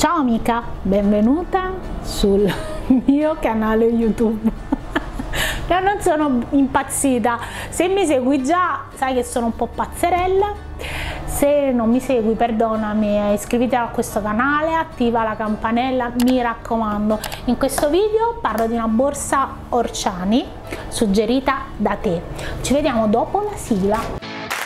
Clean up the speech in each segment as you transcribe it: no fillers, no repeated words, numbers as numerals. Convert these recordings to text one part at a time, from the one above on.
Ciao amica, benvenuta sul mio canale YouTube. Io non sono impazzita, se mi segui già sai che sono un po' pazzerella, se non mi segui perdonami, iscriviti a questo canale, attiva la campanella, mi raccomando. In questo video parlo di una borsa Orciani suggerita da te. Ci vediamo dopo la sigla.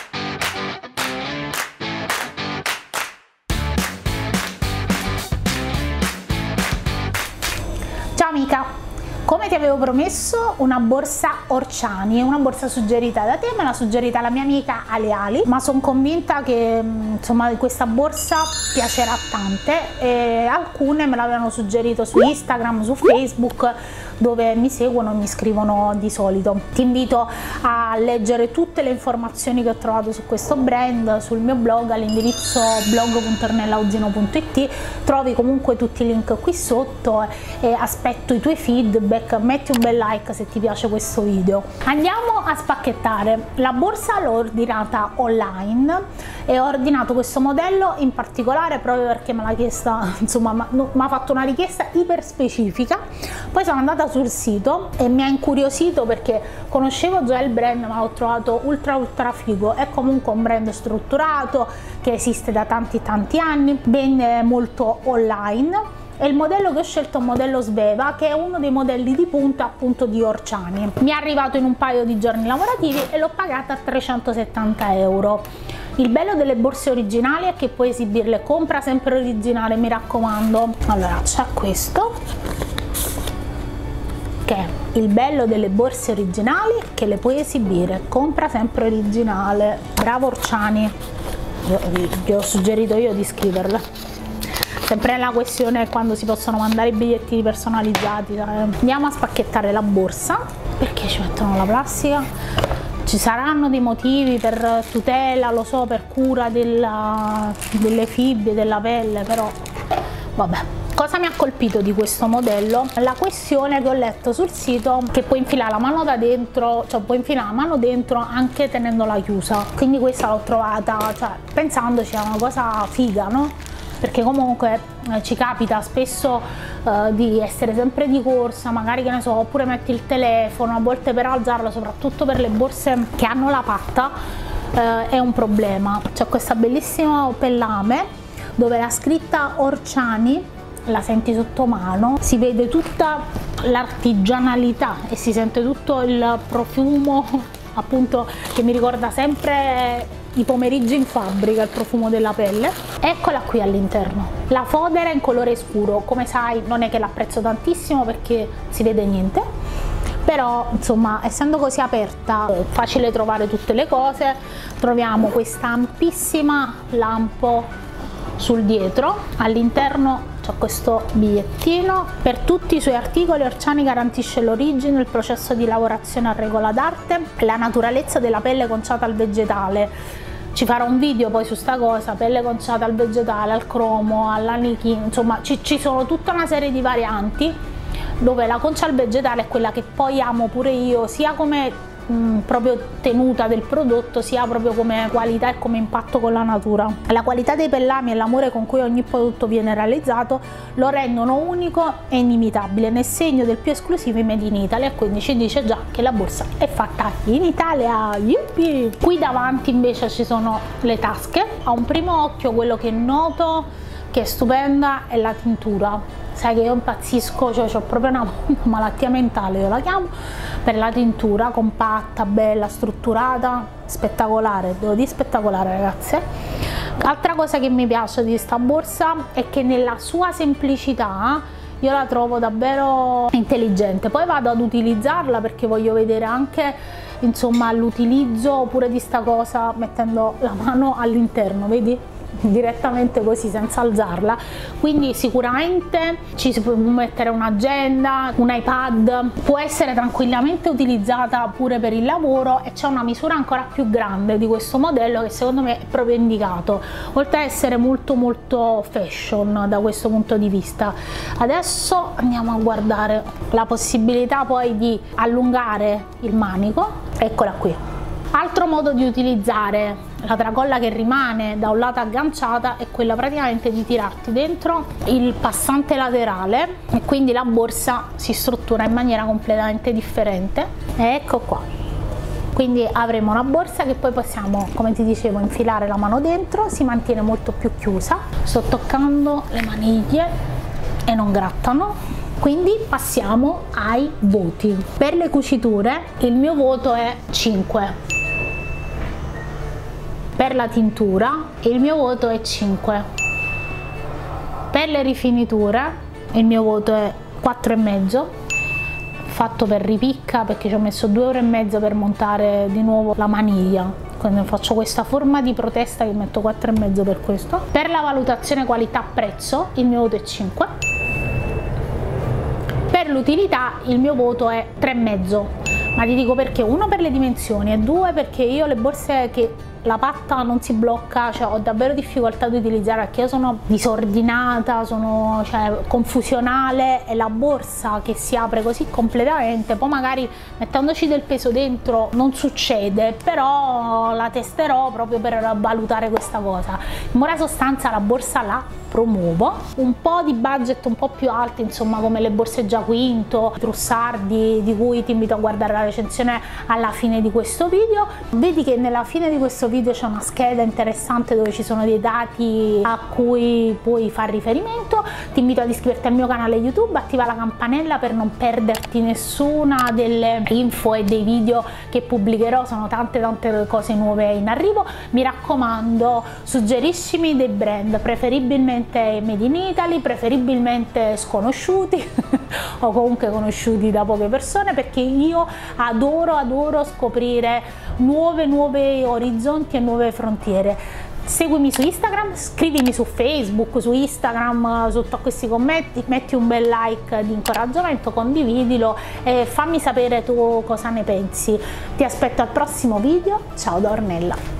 Ciao amica, come ti avevo promesso una borsa Orciani, una borsa suggerita da te, me l'ha suggerita la mia amica Aleali, ma sono convinta che insomma questa borsa piacerà a tante e alcune me l'avevano suggerito su Instagram, su Facebook, dove mi seguono e mi scrivono di solito. Ti invito a leggere tutte le informazioni che ho trovato su questo brand sul mio blog all'indirizzo blog.ornellauzzino.it. trovi comunque tutti i link qui sotto e aspetto i tuoi feedback. Metti un bel like se ti piace questo video. Andiamo a spacchettare. La borsa l'ho ordinata online e ho ordinato questo modello in particolare proprio perché me l'ha chiesta, insomma mi ha fatto una richiesta iper specifica. Poi sono andata sul sito e mi ha incuriosito perché conoscevo già il brand, ma l'ho trovato ultra figo. È comunque un brand strutturato che esiste da tanti anni, vende molto online. E il modello che ho scelto è un modello Sveva, che è uno dei modelli di punta appunto di Orciani. Mi è arrivato in un paio di giorni lavorativi e l'ho pagata a 370 euro. Il bello delle borse originali è che puoi esibirle, compra sempre originale, mi raccomando. Allora c'è questo, che è il bello delle borse originali, che le puoi esibire, compra sempre originale. Bravo Orciani, vi ho suggerito io di scriverla. Sempre nella questione quando si possono mandare i bigliettini personalizzati. Andiamo a spacchettare la borsa. Perché ci mettono la plastica? Ci saranno dei motivi per tutela, lo so, per cura delle fibre, della pelle, però vabbè. Cosa mi ha colpito di questo modello? La questione che ho letto sul sito, che puoi infilare la mano da dentro, cioè puoi infilare la mano dentro anche tenendola chiusa. Quindi questa l'ho trovata, cioè pensandoci, è una cosa figa, no? Perché comunque ci capita spesso di essere sempre di corsa, magari, che ne so, oppure metti il telefono, a volte per alzarlo, soprattutto per le borse che hanno la patta, è un problema. C'è questa bellissima pellame dove la scritta Orciani la senti sotto mano, si vede tutta l'artigianalità e si sente tutto il profumo appunto che mi ricorda sempre i pomeriggi in fabbrica, il profumo della pelle. Eccola qui all'interno. La fodera in colore scuro, come sai non è che l'apprezzo tantissimo perché si vede niente, però insomma essendo così aperta è facile trovare tutte le cose. Troviamo questa ampissima lampo sul dietro, all'interno c'è questo bigliettino. Per tutti i suoi articoli Orciani garantisce l'origine, il processo di lavorazione a regola d'arte, la naturalezza della pelle conciata al vegetale. Ci farò un video poi su sta cosa, pelle conciata al vegetale, al cromo, all'anichino, insomma ci sono tutta una serie di varianti, dove la concia al vegetale è quella che poi amo pure io, sia come proprio tenuta del prodotto, sia proprio come qualità e come impatto con la natura. La qualità dei pellami e l'amore con cui ogni prodotto viene realizzato lo rendono unico e inimitabile, nel segno del più esclusivo Made in Italy, e quindi ci dice già che la borsa è fatta in Italia. Yuppie! Qui davanti invece ci sono le tasche. A un primo occhio quello che noto che è stupenda è la tintura. Sai che io impazzisco, cioè ho proprio una malattia mentale, io la chiamo, per la tintura compatta, bella, strutturata, spettacolare, devo dire spettacolare ragazze. Altra cosa che mi piace di sta borsa è che nella sua semplicità io la trovo davvero intelligente. Poi vado ad utilizzarla perché voglio vedere anche insomma l'utilizzo pure di sta cosa mettendo la mano all'interno, vedi? Direttamente così senza alzarla, quindi sicuramente ci si può mettere un'agenda, un iPad, può essere tranquillamente utilizzata pure per il lavoro, e c'è una misura ancora più grande di questo modello che secondo me è proprio indicato, oltre a essere molto fashion da questo punto di vista. Adesso andiamo a guardare la possibilità poi di allungare il manico. Eccola qui, Altro modo di utilizzare la tracolla che rimane da un lato agganciata è quella praticamente di tirarti dentro il passante laterale e quindi la borsa si struttura in maniera completamente differente. Ecco qua, quindi avremo una borsa che poi possiamo, come ti dicevo, infilare la mano dentro, si mantiene molto più chiusa. Sto toccando le maniglie e non grattano. Quindi passiamo ai voti. Per le cuciture il mio voto è 5. Per la tintura il mio voto è 5. Per le rifiniture il mio voto è 4,5, fatto per ripicca, perché ci ho messo 2 ore e mezzo per montare di nuovo la maniglia, quindi faccio questa forma di protesta che metto 4,5 per questo. Per la valutazione qualità prezzo il mio voto è 5. Per l'utilità il mio voto è 3,5, ma ti dico perché: 1 per le dimensioni e 2 perché io le borse che la patta non si blocca, cioè ho davvero difficoltà ad utilizzare, perché io sono disordinata, sono confusionale, e la borsa che si apre così completamente, poi magari mettendoci del peso dentro non succede, però la testerò proprio per valutare questa cosa. In buona sostanza la borsa la promuovo. Un po' di budget un po' più alti, insomma, come le borse Giaquinto, Trussardi, di cui ti invito a guardare la recensione alla fine di questo video. Vedi che nella fine di questo video c'è una scheda interessante dove ci sono dei dati a cui puoi fare riferimento. Ti invito ad iscriverti al mio canale YouTube, attiva la campanella per non perderti nessuna delle info e dei video che pubblicherò. Sono tante cose nuove in arrivo. Mi raccomando, suggeriscimi dei brand, preferibilmente made in Italy, preferibilmente sconosciuti o comunque conosciuti da poche persone, perché io adoro scoprire nuovi orizzonti e nuove frontiere. Seguimi su Instagram, scrivimi su Facebook, su Instagram, sotto a questi commenti, metti un bel like di incoraggiamento, condividilo e fammi sapere tu cosa ne pensi. Ti aspetto al prossimo video. Ciao da Ornella.